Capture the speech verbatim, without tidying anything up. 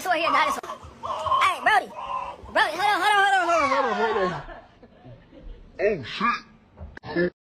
dinosaur here, dinosaur. Hey, Brody. Brody, hold on, hold on, hold on, hold on, hold on, hold on. Oh, shit.